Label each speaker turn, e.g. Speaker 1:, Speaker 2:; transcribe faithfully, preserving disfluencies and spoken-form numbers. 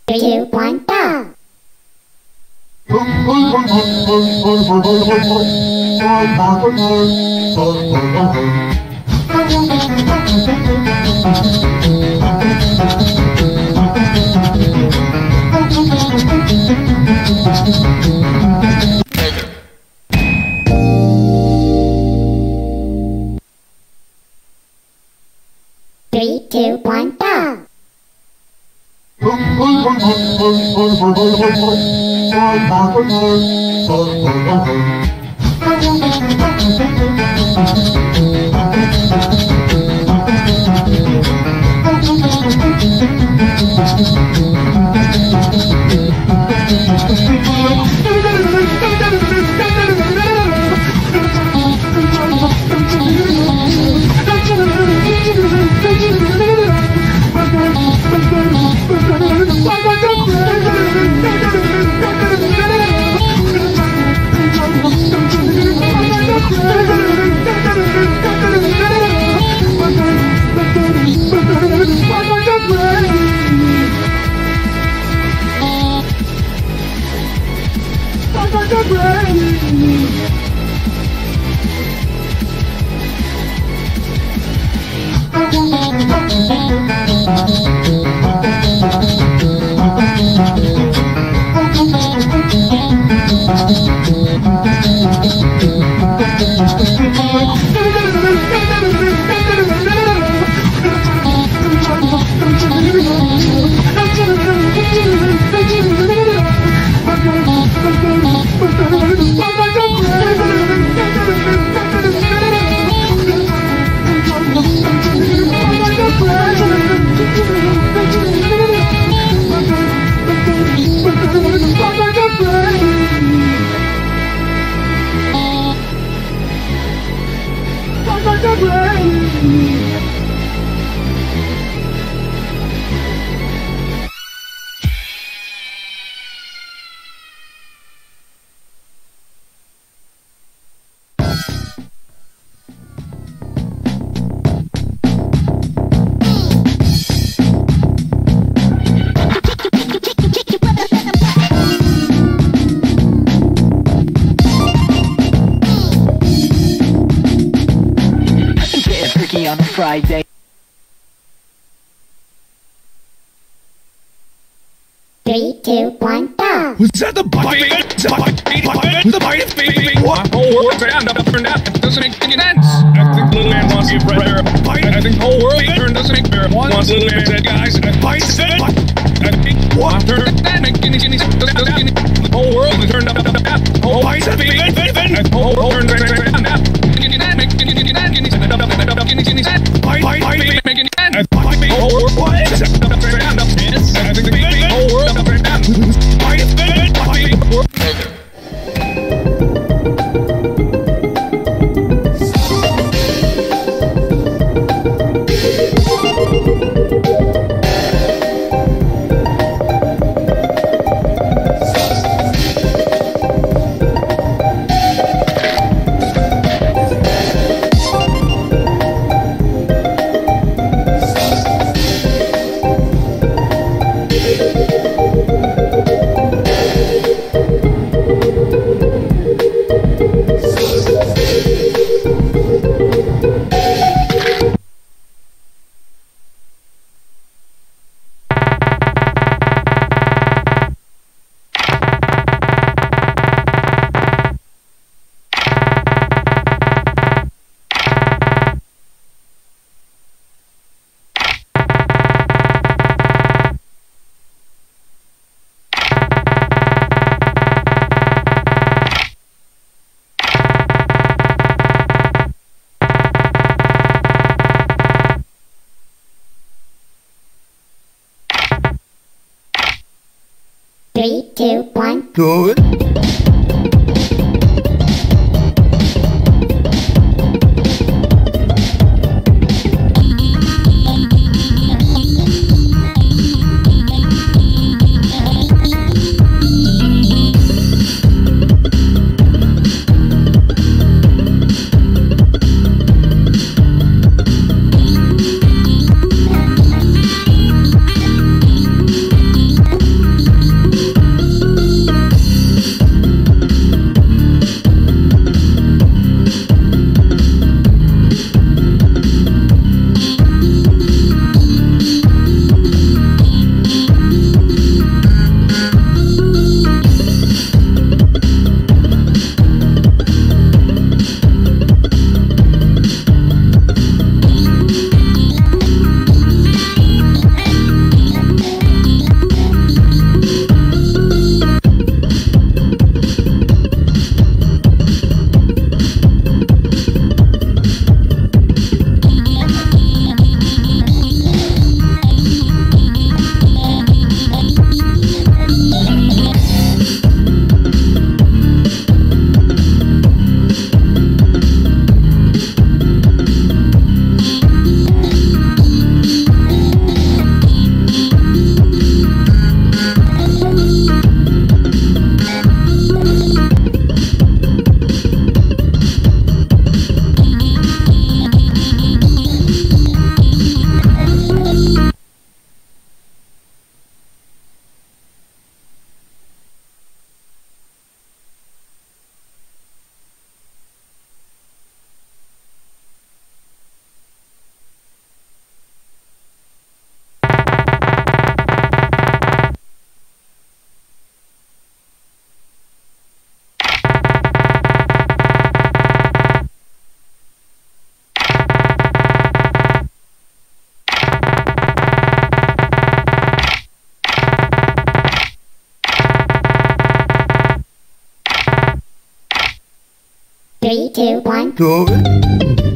Speaker 1: Three, two, one, go! Three, two, one, go!
Speaker 2: On a Friday.
Speaker 1: Three, two, one, go!
Speaker 3: Was that the bite? The bite? The bite of baby? What?
Speaker 4: The whole world turned up, turned up. It doesn't make any sense. I think little man wants to give prayer. I think the whole world turned doesn't make fair. Wants little man said, guys,
Speaker 3: Bite said?
Speaker 4: I think what turned that make any sense. The whole world turned up, up, up, up. The whole
Speaker 3: Bite said baby?
Speaker 4: the whole world turned around, up. That make any sense.
Speaker 3: Bite, bite, bite,
Speaker 4: Make any sense.
Speaker 3: bite,
Speaker 4: The whole world
Speaker 3: what?
Speaker 4: turned around, up. Yes. I think the whole world turned around.
Speaker 3: Bite, bite, bite.
Speaker 1: Three, two, one.
Speaker 3: Good.
Speaker 1: two, one.
Speaker 3: Go.